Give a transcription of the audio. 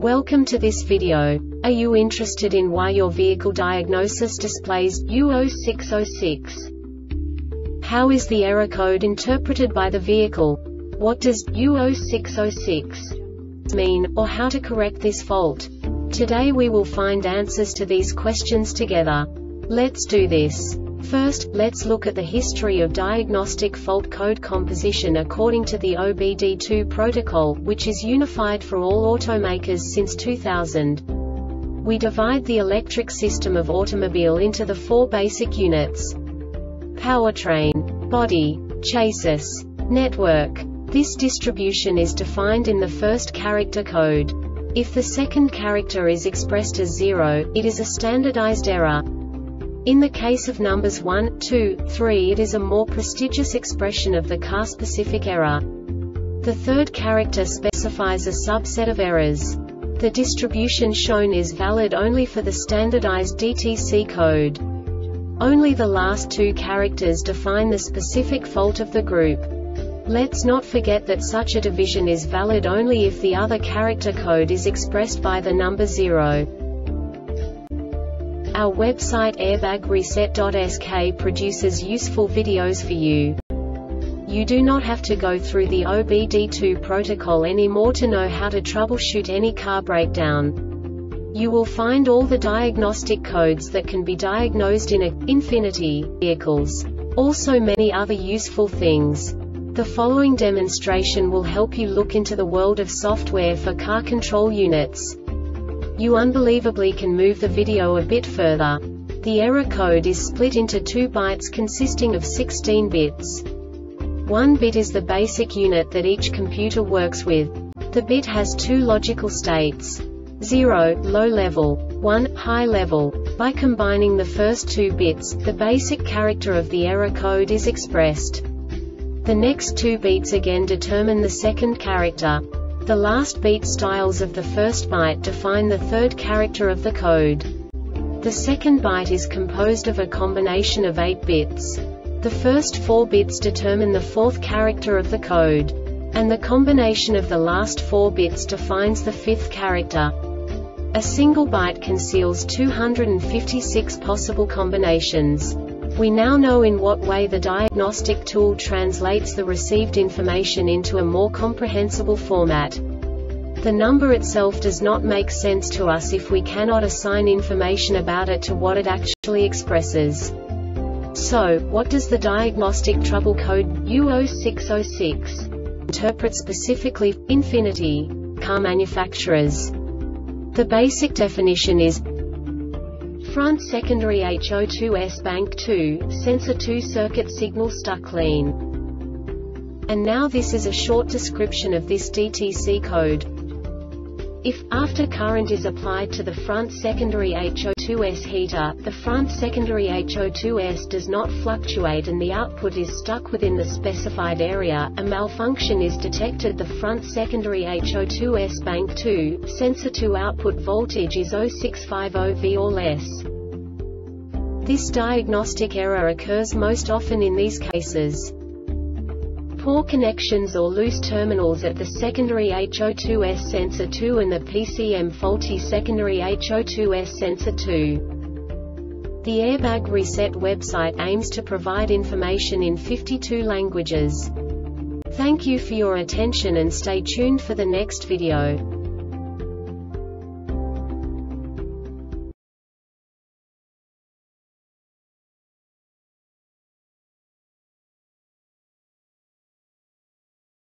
Welcome to this video. Are you interested in why your vehicle diagnosis displays U0606? How is the error code interpreted by the vehicle? What does U0606 mean, or how to correct this fault? Today we will find answers to these questions together. Let's do this. First, let's look at the history of diagnostic fault code composition according to the OBD2 protocol, which is unified for all automakers since 2000. We divide the electric system of automobile into the four basic units: powertrain, body, chassis, network. This distribution is defined in the first character code. If the second character is expressed as 0, it is a standardized error. In the case of numbers 1, 2, 3, it is a more prestigious expression of the car-specific error. The third character specifies a subset of errors. The distribution shown is valid only for the standardized DTC code. Only the last two characters define the specific fault of the group. Let's not forget that such a division is valid only if the other character code is expressed by the number 0. Our website airbagreset.sk produces useful videos for you. You do not have to go through the OBD2 protocol anymore to know how to troubleshoot any car breakdown. You will find all the diagnostic codes that can be diagnosed in Infiniti vehicles. Also many other useful things. The following demonstration will help you look into the world of software for car control units. You unbelievably can move the video a bit further. The error code is split into 2 bytes consisting of 16 bits. 1 bit is the basic unit that each computer works with. The bit has 2 logical states: 0, low level, 1, high level. By combining the first 2 bits, the basic character of the error code is expressed. The next 2 beats again determine the second character. The last beat styles of the first byte define the third character of the code. The second byte is composed of a combination of 8 bits. The first 4 bits determine the fourth character of the code. And the combination of the last 4 bits defines the fifth character. A single byte conceals 256 possible combinations. We now know in what way the diagnostic tool translates the received information into a more comprehensible format. The number itself does not make sense to us if we cannot assign information about it to what it actually expresses. So, what does the diagnostic trouble code U0606 interpret specifically for Infiniti car manufacturers? The basic definition is: front secondary HO2S bank 2, sensor 2 circuit signal stuck clean. And now this is a short description of this DTC code. If, after current is applied to the front secondary HO2S heater, the front secondary HO2S does not fluctuate and the output is stuck within the specified area, a malfunction is detected. The front secondary HO2S bank 2, sensor 2 output voltage is 0650V or less. This diagnostic error occurs most often in these cases: poor connections or loose terminals at the secondary HO2S sensor 2 and the PCM faulty secondary HO2S sensor 2. The Airbag Reset website aims to provide information in 52 languages. Thank you for your attention and stay tuned for the next video.